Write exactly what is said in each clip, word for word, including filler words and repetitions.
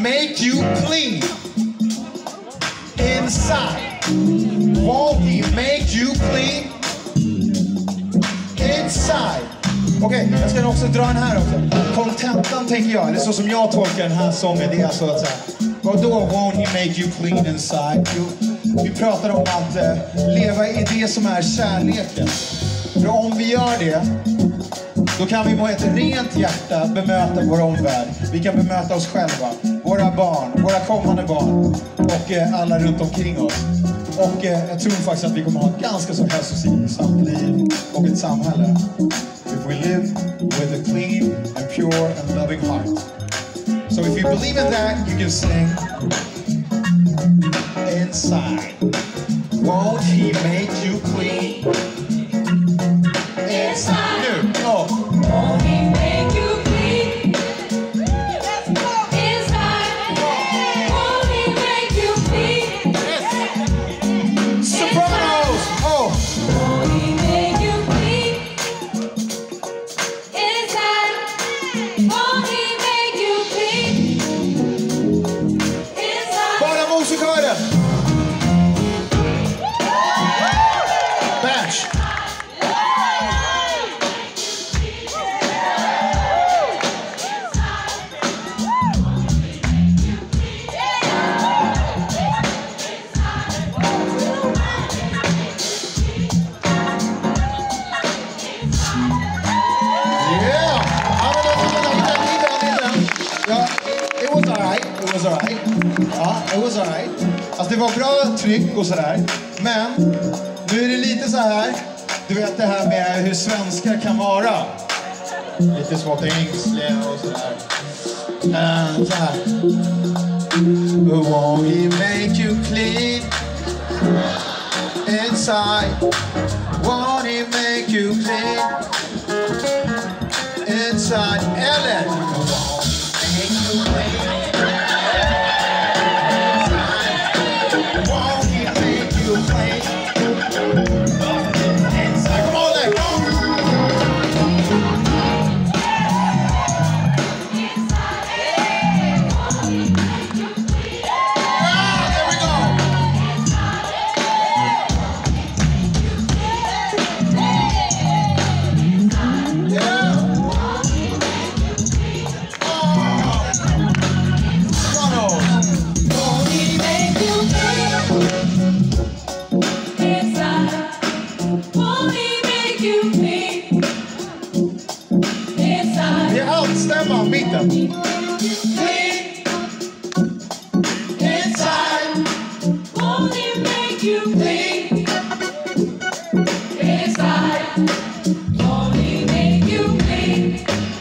make you clean inside? Won't he make you clean inside? Okej, okay, jag ska också dra den här också. Kontentan tänker jag, det är så som jag tolkar den här sången, det är så att säga. Vadå won't he make you clean inside? Jo, vi pratar om att eh, leva i det som är kärleken. För om vi gör det, då kan vi med ett rent hjärta bemöta vår omvärld. Vi kan bemöta oss själva, våra barn, våra kommande barn och eh, alla runt omkring oss. Och eh, jag tror faktiskt att vi kommer ha ett ganska så hälsosamt liv och ett samhälle. If we live with a clean and pure and loving heart. So if you believe in that, you can sing inside. Won't he make you clean inside? Nu, oh. Won't he make you clean inside? Won't he make you clean? Sopranos! Oh! Won't he make you clean inside? Won't he make you clean inside? Bara musikören! Bash! Ja, it was alright. Alltså det var bra tryck och sådär. Men nu är det lite så här. Du vet det här med hur svenskar kan vara. Lite svårt ängsliga och sådär. Uh, så här. Won't he make you clean inside? Won't he make you clean inside? Eller won't he make you clean? Won't he make you clean inside? Come on, let go. Ah, there we go. Yeah. Stämma, mitten. Clean inside. Won't he make you clean inside? Won't he make you clean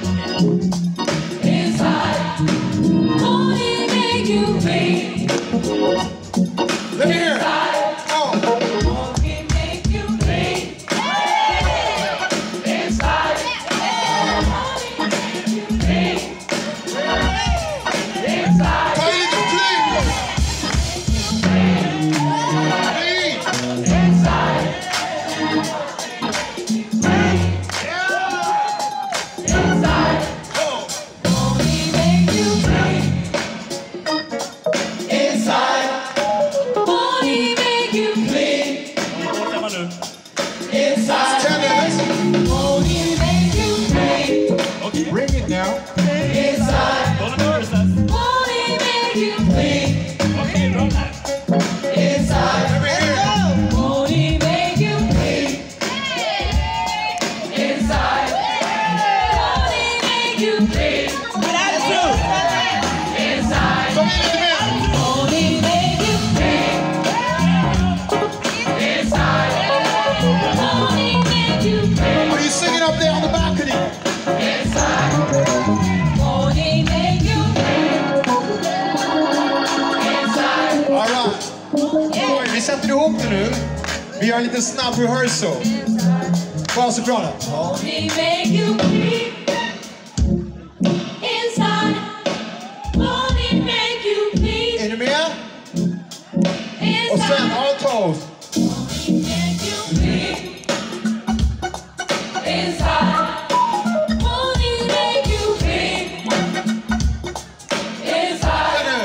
inside? Won't he make you clean? Let me hear. Oh. Won't he make you clean inside? Bring it now. Inside. Won't he make you clean? Inside. Let me hear. Won't he make you clean? Inside. Won't he make you clean? Inside. Won't he make you clean? Inside. Won't he make you clean? Are you singing up there on the balcony? Inside. Won't he make you clean? Inside. All right. Oj, vi sätter ihop det nu. Vi gör en liten snabb rehearsal. Bara sopranen. Won't he make you clean? Inside. Won't he make you clean? Är ni med? Och Inside. sen all toast. Won't he make you clean? Inside. Won't he make you clean? Inside.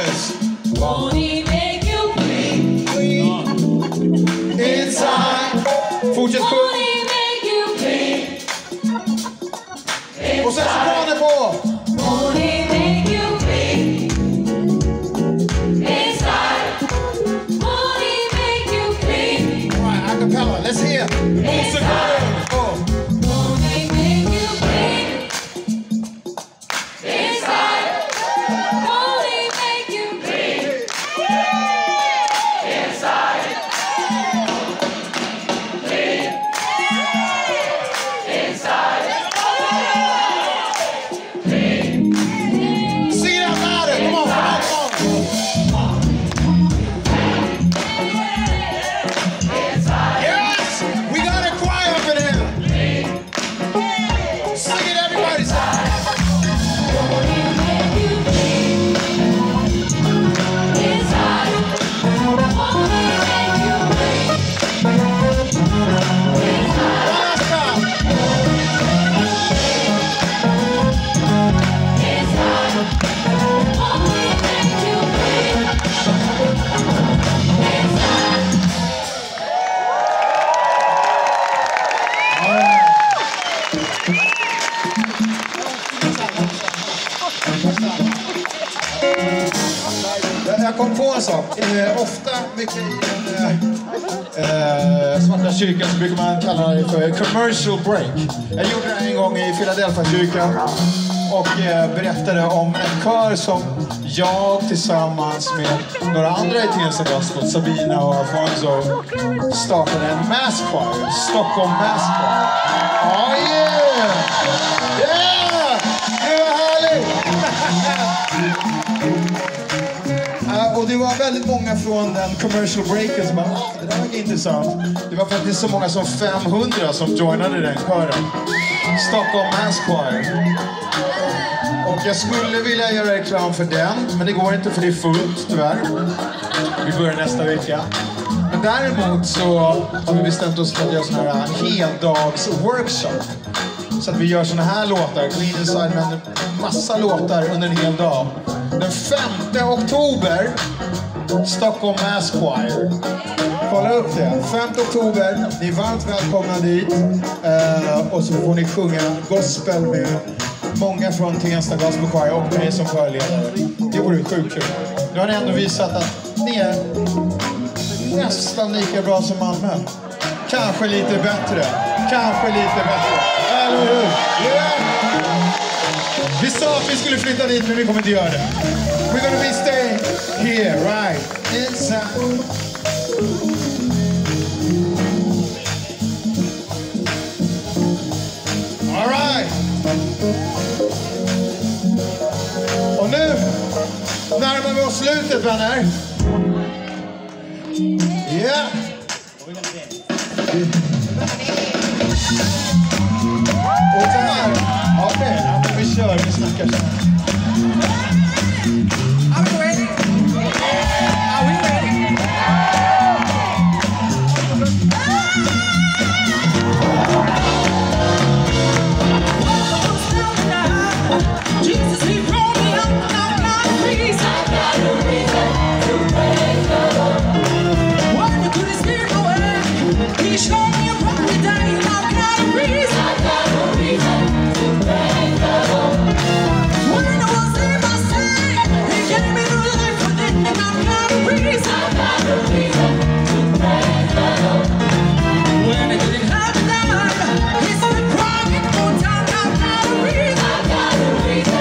annan sak. Eh, ofta mycket i den eh, eh, svarta kyrkan så brukar man kalla det för commercial break. Jag gjorde det en gång i Philadelphia kyrkan och eh, berättade om en kör som jag tillsammans med några andra i Tensta Gospel, Sabina och Alfonso, startade en mass choir, Stockholm Mass Choir. Oh yeah! Yeah! Det var härligt! uh, och det var väldigt många från den commercial breaken som bara, ah, det där var intressant. Det var faktiskt så många som femhundra som joinade den kören. Stockholm Mass Choir. Och jag skulle vilja göra reklam för den, men det går inte för det är fullt tyvärr. Vi börjar nästa vecka. Men däremot så har vi bestämt oss för att göra sån här heldags workshop. Så att vi gör såna här låtar, Clean Inside, men en massa låtar under en hel dag. Den femte oktober, Stockholm Mass Choir. Kolla upp det. femte oktober, ni är varmt välkomna dit. Uh, och så får ni sjunga gospel med många från Tensta Gospel Choir och mig som föreledare. Det vore sjukt kul. Nu har ni ändå visat att ni är nästan lika bra som Malmö. Kanske lite bättre. Kanske lite bättre. Eller hur? Yeah! Vi sa att vi skulle flytta dit, men vi kommer inte göra det. We're gonna be staying here, right? Inside. All right. Och nu närmar vi oss slutet, vänner. Ja. Yeah. Och så här. Okej, okay, vi kör. Vi snackar så här. Are we ready? Are we ready? Jesus, he brought me up, I've got a reason. I've got a reason to praise the Lord. When you couldn't steer away, he showed me a brighter day, and I've got a reason. I've got a reason to praise the Lord. When I was in my sin, he gave me new life within, and I've got a reason. I've got a reason to praise the Lord. When I didn't have a dime, he said, crying for time, I've got a reason. I've got a reason.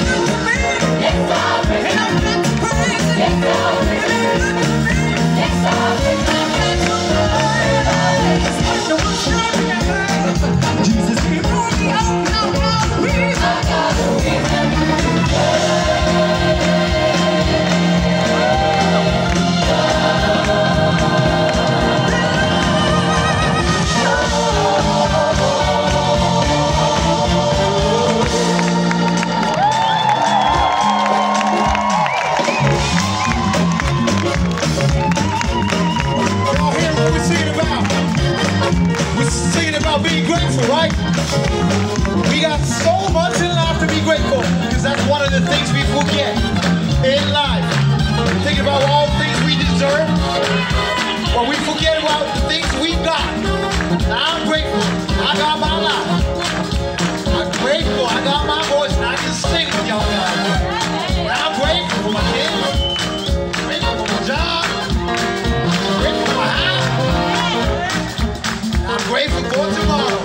Yes, so much in life to be grateful, because that's one of the things we forget in life. Thinking about all the things we deserve, or we forget about the things we got. I'm grateful. I got my life. I'm grateful. I got my voice, and I can sing with y'all guys. And I'm grateful for my kids. Grateful for my job. Grateful for my house. And I'm grateful for tomorrow.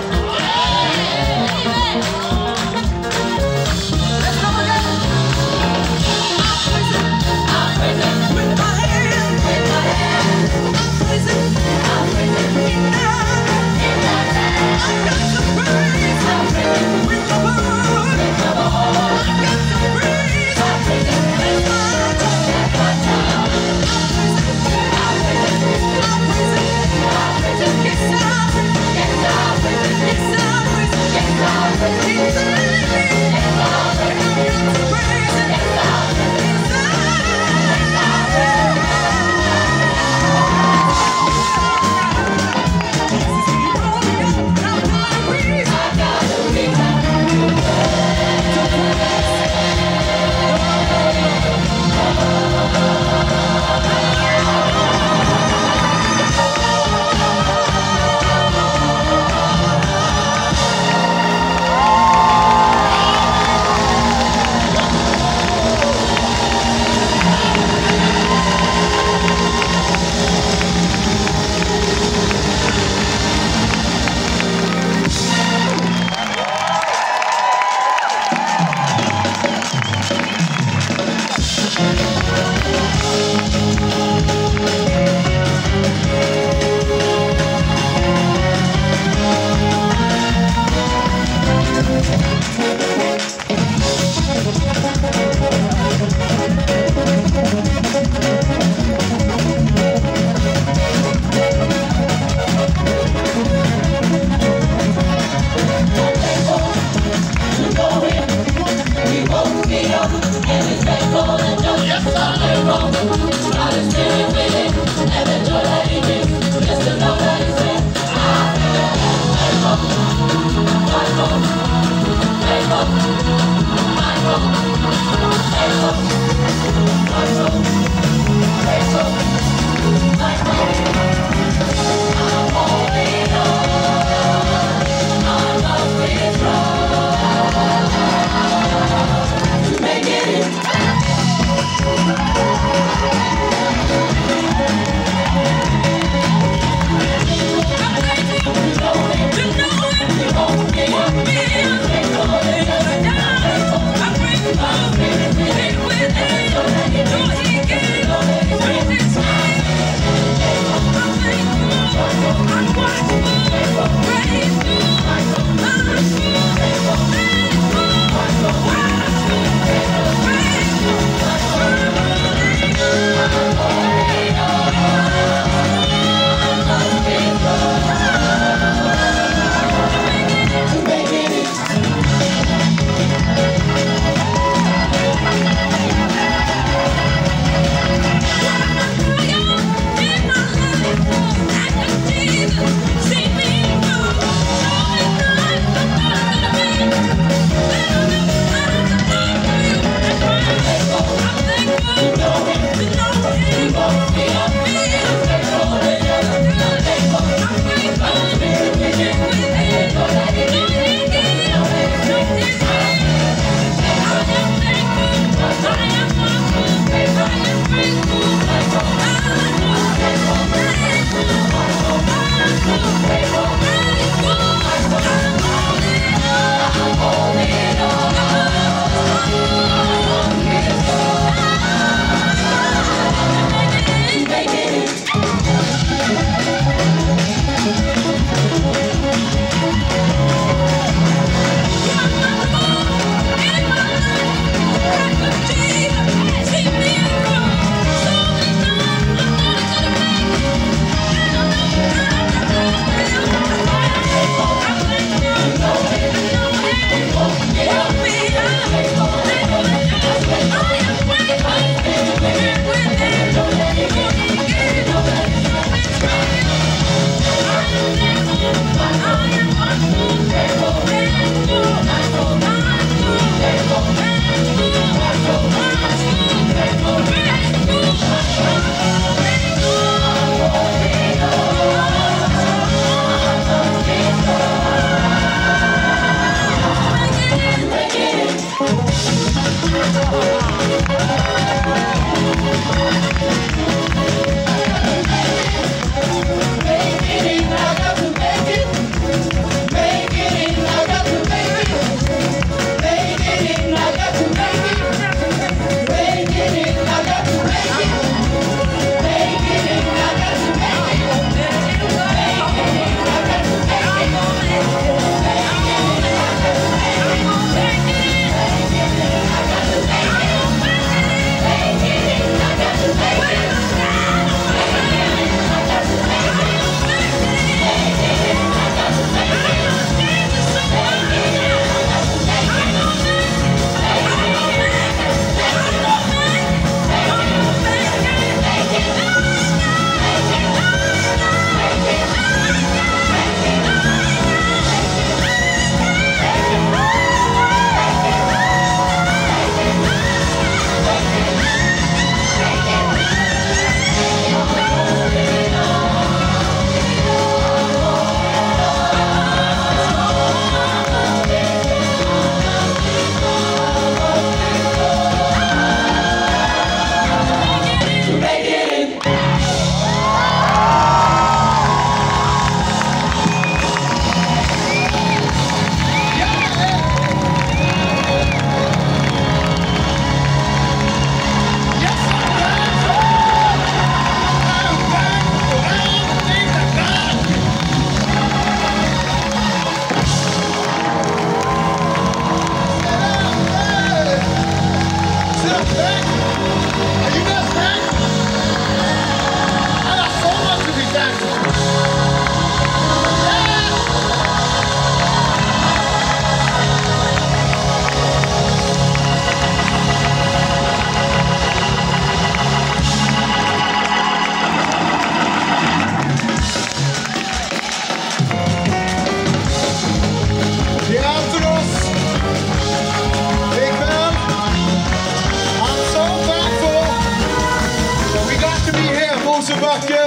Mosebacke!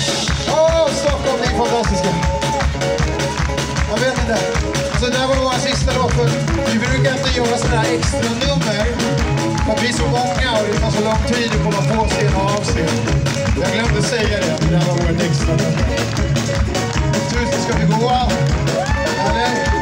Åh, Stockholm, ni är fantastiska. Jag vet inte. Alltså, det här var vår sista låt. Vi brukar inte göra sådana här extra nummer. För att vi är så många och det tar så lång tid att komma på scen och av scen. Jag glömde säga det, men det här var vårt extra nummer. Tusen ska vi gå av. Eller?